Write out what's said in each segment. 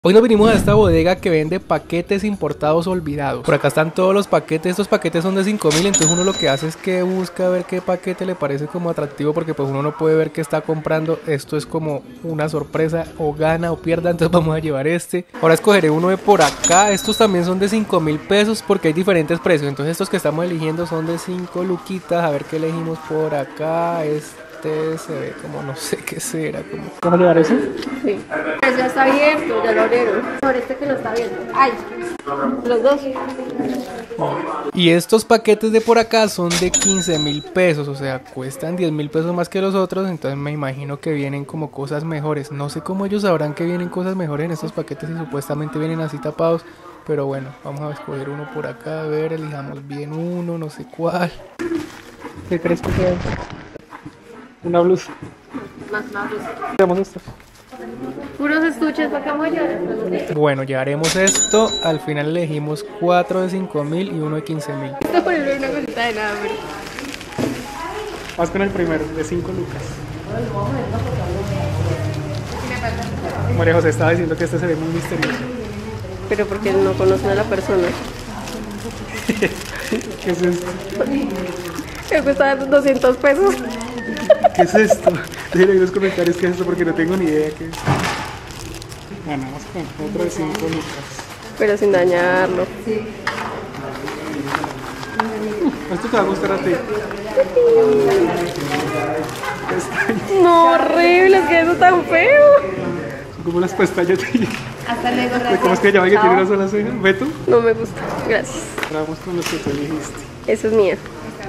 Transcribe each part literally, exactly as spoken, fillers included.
Hoy nos vinimos a esta bodega que vende paquetes importados olvidados. Por acá están todos los paquetes. Estos paquetes son de cinco mil, entonces uno lo que hace es que busca ver qué paquete le parece como atractivo, porque pues uno no puede ver qué está comprando. Esto es como una sorpresa, o gana o pierda, entonces vamos a llevar este. Ahora escogeré uno de por acá. Estos también son de cinco mil pesos porque hay diferentes precios. Entonces estos que estamos eligiendo son de cinco luquitas. A ver qué elegimos por acá. Este se ve como no sé qué será. Como... ¿Vamos a llevar ese? Sí. Pues ya está abierto, ya lo abrieron. Por este que lo está viendo. ¡Ay! Los dos. Y estos paquetes de por acá son de quince mil pesos, o sea, cuestan diez mil pesos más que los otros, entonces me imagino que vienen como cosas mejores. No sé cómo ellos sabrán que vienen cosas mejores en estos paquetes y supuestamente vienen así tapados, pero bueno, vamos a escoger uno por acá, a ver, elijamos bien uno, no sé cuál. ¿Qué crees que sea? Una blusa. Más una blusa. Veamos esto. Puros estuches para acá, mayor. Bueno, llevaremos esto. Al final elegimos cuatro de cinco mil y uno de quince mil. Esto por una cosita de nada, pero... Vamos con el primero, de cinco lucas. María José estaba diciendo que este se ve muy misterioso. Pero porque no conocen a la persona. ¿Qué es esto? Me cuesta doscientos pesos. ¿Qué es esto? Déjenme en los comentarios qué es esto porque no tengo ni idea qué es. Ganamos con otro de cinco lucas. Pero sin dañarlo. Esto te va a gustar a ti. No, horrible, es que eso tan feo. Son como las pestañas de... Hasta luego, gracias. ¿Cómo es que llama que tiene una sola ceja? ¿Beto? No me gusta, gracias. Ahora vamos con los que tú elegiste. Eso es mío.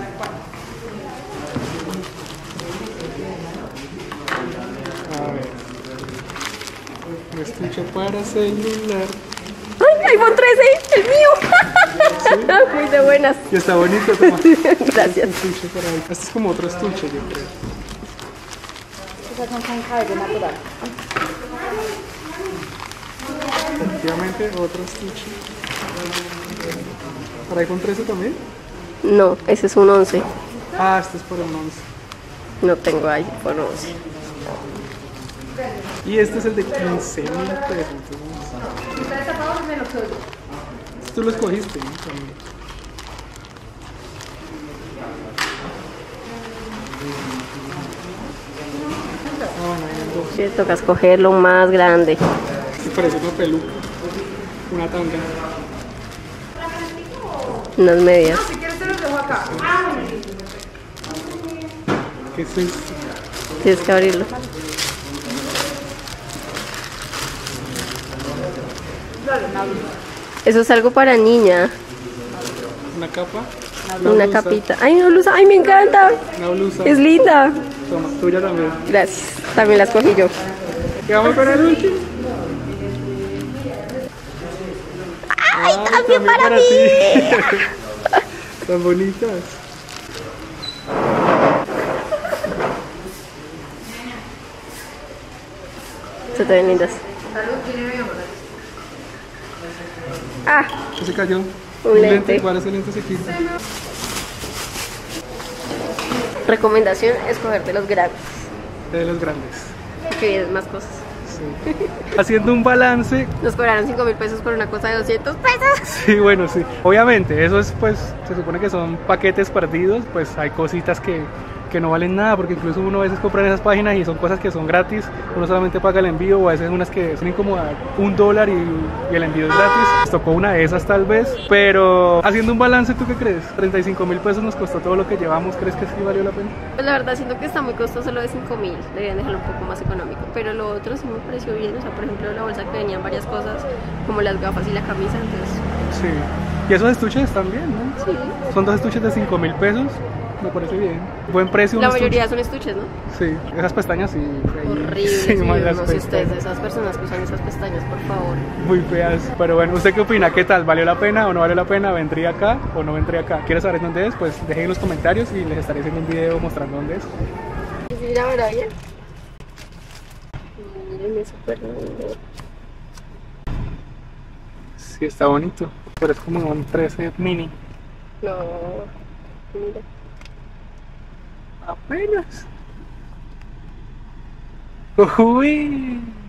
A ver. Un estuche para celular. ¡Ay, iPhone trece! ¡El mío! ¿Sí? Muy de buenas. Y está bonito, toma. Gracias. Estuche para ahí. Este es como otro estuche, yo creo. Esas son con cabello natural. Efectivamente, otro estuche. ¿Para iPhone trece también? No, ese es un once. Ah, este es por el once. No tengo iPhone once. Y este es el de quince mil pesos. Tú lo escogiste, ¿no? Sí, toca escoger lo más grande. Sí, parece una peluca. Una tanga. Unas medias. ¿Qué es esto? Tienes que abrirlo. Eso es algo para niña. ¿Una capa? Una blusa. capita. Ay, una blusa. Ay, me encanta. Una blusa. Es linda. Toma, tuya también. Gracias. También la escogí yo. ¿Qué vamos con el último? Ay, Ah, también para mí. ti. Tan bonitas. Se te ven lindas. Ah, ¿Qué se cayó? un lente. ¿Cuál es el lente? Se quita. Recomendación, escoger de los grandes. De los grandes. Que vienen más cosas. Sí. Haciendo un balance. Nos cobraron cinco mil pesos por una cosa de doscientos pesos. Sí, bueno, sí. Obviamente, eso es pues, se supone que son paquetes perdidos, pues hay cositas que, que no valen nada, porque incluso uno a veces compra en esas páginas y son cosas que son gratis, uno solamente paga el envío, o a veces unas que son como a un dólar y, y el envío es gratis. Nos tocó una de esas tal vez, pero haciendo un balance, ¿tú qué crees? treinta y cinco mil pesos nos costó todo lo que llevamos, ¿crees que sí valió la pena? Pues la verdad siento que está muy costoso lo de cinco mil, deberían dejarlo un poco más económico, pero lo otro sí me pareció bien, o sea, por ejemplo la bolsa que venían varias cosas, como las gafas y la camisa, entonces... Sí, y esos estuches también, ¿no? Sí. Son dos estuches de cinco mil pesos, me parece bien. Buen precio. La un mayoría estuche. son estuches, ¿no? Sí, esas pestañas sí. Horribles, Sí, sí, mal las no sé ustedes, pestañas. de esas personas que usan esas pestañas, por favor. Muy feas. Pero bueno, ¿usted qué opina? ¿Qué tal? ¿Valió la pena o no valió la pena? ¿Vendría acá o no vendría acá? ¿Quieres saber dónde es? Pues dejen en los comentarios y les estaré haciendo un video mostrando dónde es. ¿Sí la verdad bien? Miren, es súper lindo. Sí, está bonito. Pero es como un trece mini. No, mira. Apenas. Uy.